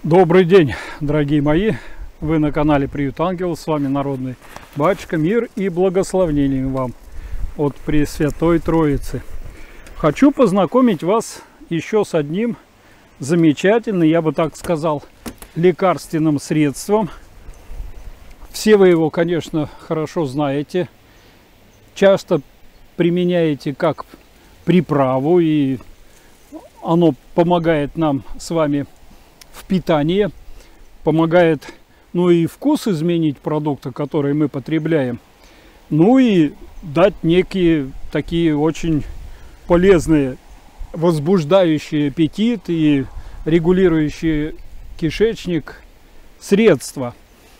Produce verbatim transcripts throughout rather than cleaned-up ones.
Добрый день, дорогие мои! Вы на канале Приют Ангел, с вами Народный Батюшка. Мир и благословение вам от Пресвятой Троицы. Хочу познакомить вас еще с одним замечательным, я бы так сказал, лекарственным средством. Все вы его, конечно, хорошо знаете, часто применяете как приправу, и оно помогает нам с вами в питании, помогает, ну и вкус изменить продукта, которые мы потребляем, ну и дать некие такие очень полезные, возбуждающие аппетит и регулирующие кишечник средства.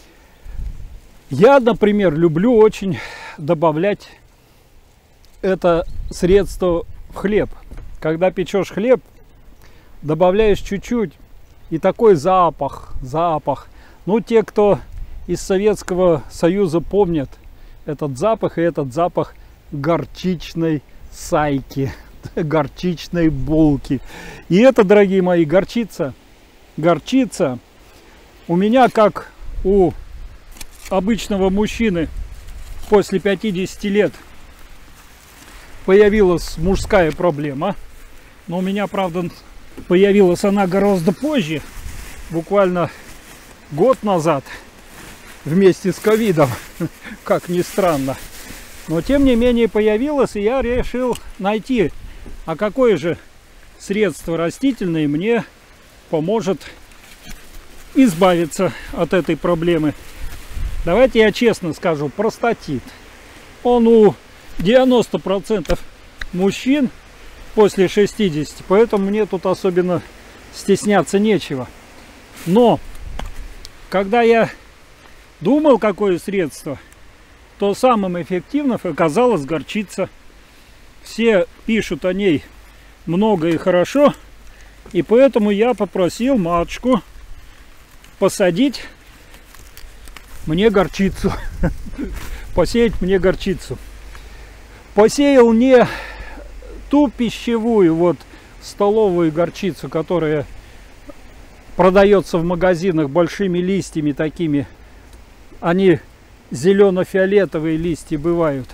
Я, например, люблю очень добавлять это средство в хлеб. Когда печешь хлеб, добавляешь чуть-чуть, и такой запах, запах. Ну, те, кто из Советского Союза помнят этот запах, и этот запах горчичной сайки, горчичной булки. И это, дорогие мои, горчица, горчица у меня, как у обычного мужчины, после пятидесяти лет появилась мужская проблема. Но у меня, правда, появилась она гораздо позже, буквально год назад, вместе с ковидом, как ни странно. Но тем не менее появилась, и я решил найти, а какое же средство растительное мне поможет избавиться от этой проблемы. Давайте я честно скажу, простатит. Он у девяноста процентов мужчин после шестидесяти, поэтому мне тут особенно стесняться нечего. Но когда я думал, какое средство, то самым эффективным оказалась горчица. Все пишут о ней много и хорошо, и поэтому я попросил матушку посадить мне горчицу, посеять мне горчицу. Посеял не ту пищевую, вот столовую горчицу, которая продается в магазинах большими листьями такими. Они зелено-фиолетовые листья бывают.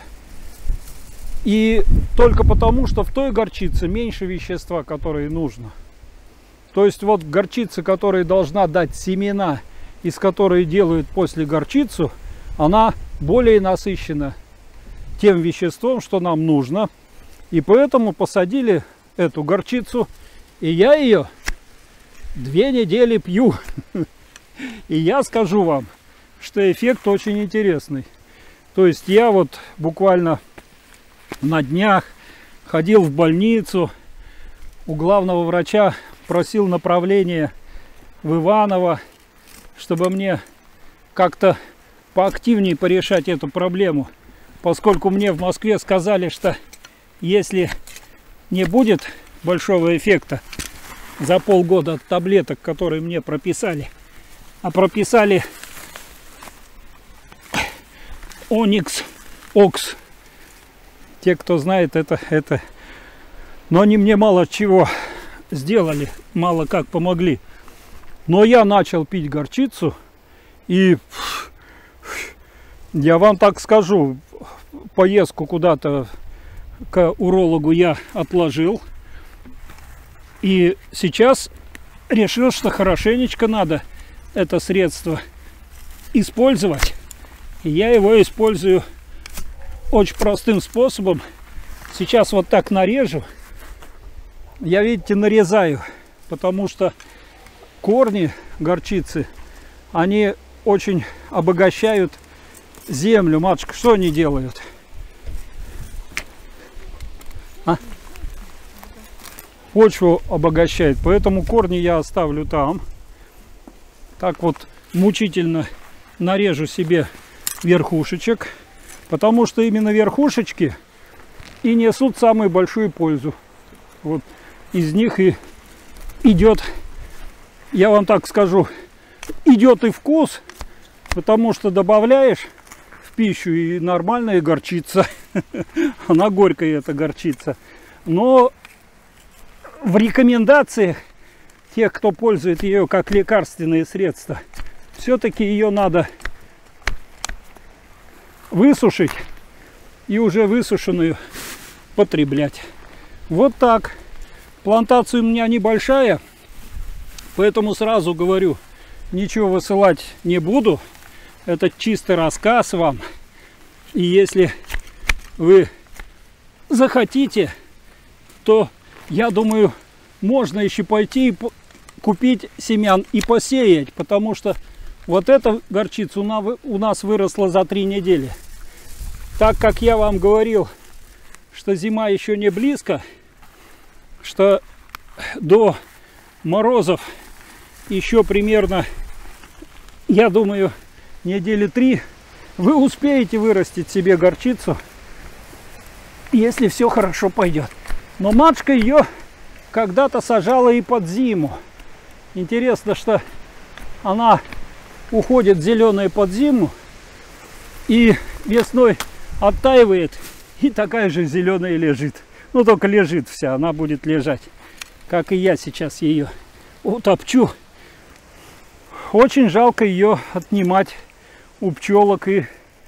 И только потому, что в той горчице меньше вещества, которые нужно. То есть вот горчица, которая должна дать семена, из которой делают после горчицу, она более насыщена тем веществом, что нам нужно. И поэтому посадили эту горчицу, и я ее две недели пью. И я скажу вам, что эффект очень интересный. То есть я вот буквально на днях ходил в больницу, у главного врача просил направление в Иваново, чтобы мне как-то поактивнее порешать эту проблему, поскольку мне в Москве сказали, что если не будет большого эффекта за полгода от таблеток, которые мне прописали, а прописали Оникс, Окс, те, кто знает, это, это, но они мне мало чего сделали, мало как помогли. Но я начал пить горчицу, и я вам так скажу, поездку куда-то к урологу я отложил, и сейчас решил, что хорошенечко надо это средство использовать. И я его использую очень простым способом. Сейчас вот так нарежу. Я, видите, нарезаю, потому что корни горчицы, они очень обогащают землю. Матушка, что они делают? А? Почву обогащает, поэтому корни я оставлю там. Так вот мучительно нарежу себе верхушечек, потому что именно верхушечки и несут самую большую пользу. Вот из них и идет, я вам так скажу, идет и вкус, потому что добавляешь в пищу и нормальная горчица. Она горькая, эта горчица. Но в рекомендациях тех, кто пользует ее как лекарственное средство, все-таки ее надо высушить и уже высушенную потреблять. Вот так. Плантация у меня небольшая, поэтому сразу говорю, ничего высылать не буду. Это чистый рассказ вам. И если вы захотите, то, я думаю, можно еще пойти и купить семян и посеять, потому что вот эта горчица у нас выросла за три недели. Так как я вам говорил, что зима еще не близко, что до морозов еще примерно, я думаю, недели три, вы успеете вырастить себе горчицу, если все хорошо пойдет. Но матушка ее когда-то сажала и под зиму. Интересно, что она уходит зеленая под зиму и весной оттаивает, и такая же зеленая лежит. Ну, только лежит вся, она будет лежать, как и я сейчас ее утопчу. Очень жалко ее отнимать у пчелок и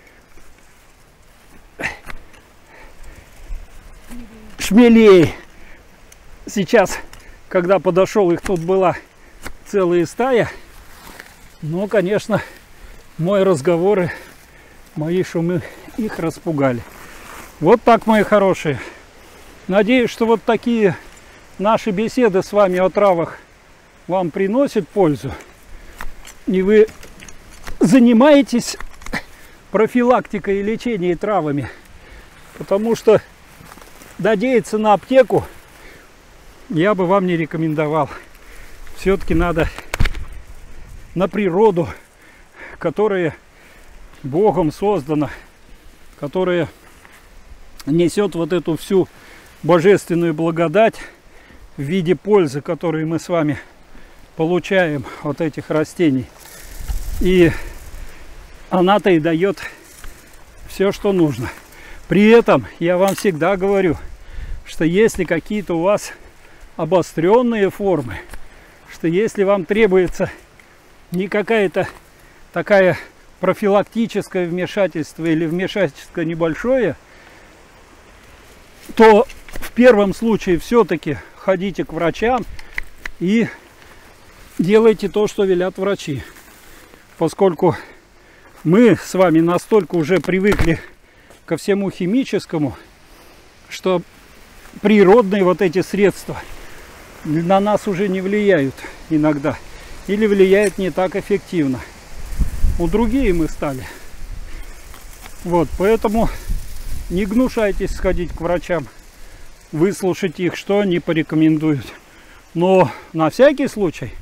шмелей. Сейчас, когда подошел, их тут была целая стая. Но, конечно, мои разговоры, мои шумы их распугали. Вот так, мои хорошие. Надеюсь, что вот такие наши беседы с вами о травах вам приносят пользу. И вы занимаетесь профилактикой и лечением травами. Потому что надеяться на аптеку я бы вам не рекомендовал. Все-таки надо на природу, которая Богом создана, которая несет вот эту всю божественную благодать в виде пользы, которую мы с вами получаем от этих растений. И она-то и дает все, что нужно. При этом я вам всегда говорю, что если какие-то у вас обостренные формы, что если вам требуется не какая-то такая профилактическое вмешательство или вмешательство небольшое, то в первом случае все-таки ходите к врачам и делайте то, что велят врачи. Поскольку мы с вами настолько уже привыкли ко всему химическому, что природные вот эти средства на нас уже не влияют иногда. Или влияют не так эффективно. У другие мы стали. Вот, поэтому не гнушайтесь сходить к врачам, выслушать их, что они порекомендуют. Но на всякий случай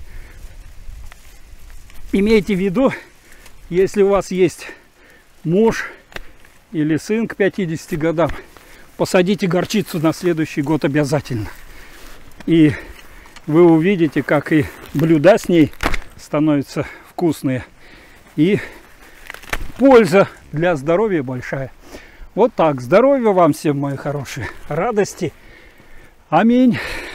имейте в виду, если у вас есть муж или сын к пятидесяти годам, посадите горчицу на следующий год обязательно. И вы увидите, как и блюда с ней становятся вкусные. И польза для здоровья большая. Вот так. Здоровья вам всем, мои хорошие. Радости. Аминь.